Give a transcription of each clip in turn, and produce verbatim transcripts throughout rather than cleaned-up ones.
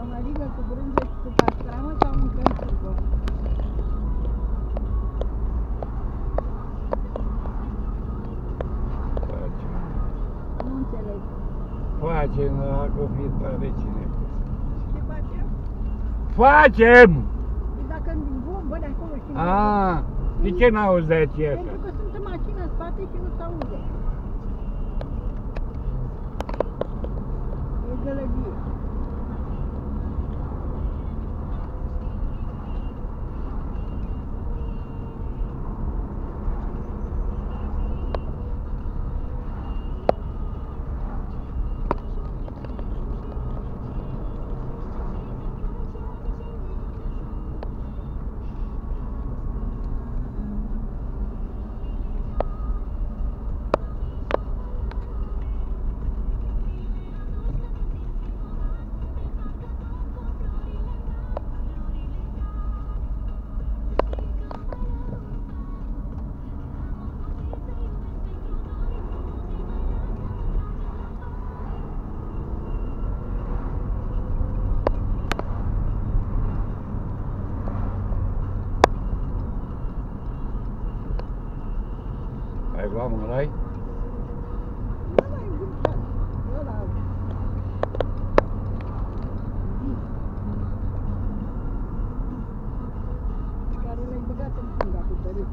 mămăligă cu brânză și cu pastramă sau mâncăm turbo? Facem. Nu înțeleg. Facem la copii tare cine. Ce facem? Facem! Păi dacă în bombă de acolo știi. Ah, de ce n-auzi de aceea? Pentru că sunt în mașină în spate și nu se aude. E gălăgie. Ai luat mărai? Nu mai înghițat. Ăla. Care l-ai băgat în funga cu tărât.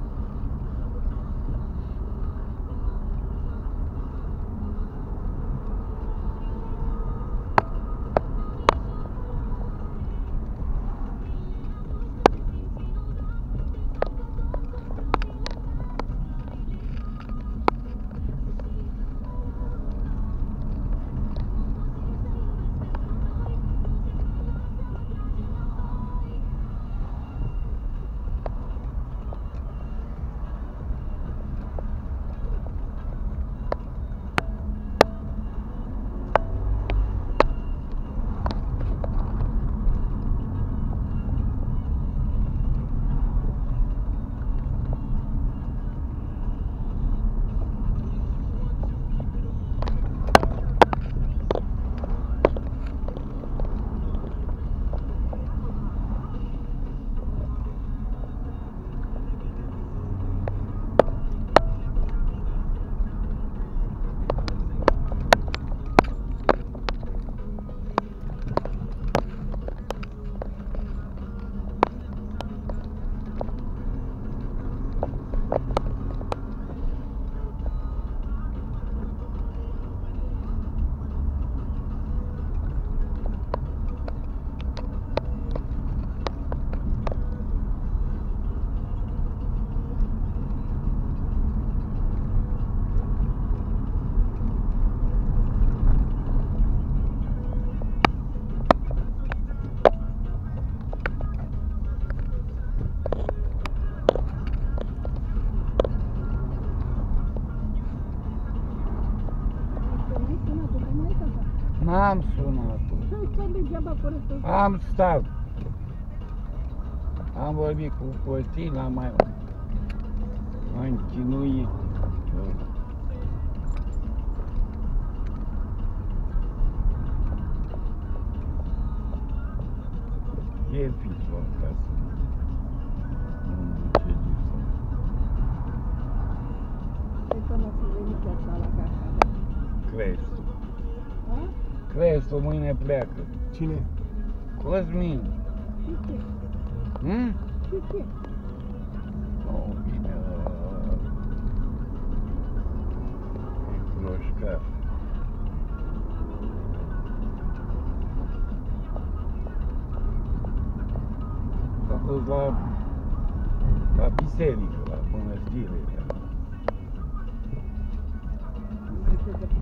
N-am sunat. Să-i stai degeaba fără să... Am stat. Am vorbit cu Costin, am mai m-am închinuit. E fisul acasă. Nu duce lipsă. Cred că nu o fi venit chiar așa la casa mea. Crești. Ha? Crești, mâine pleacă. Cine? Cosmin. Și ce? Hm? Și ce? Nu, bine. E cloșcar. S-a dus la, la biserică, la mănăstire. Nu știu că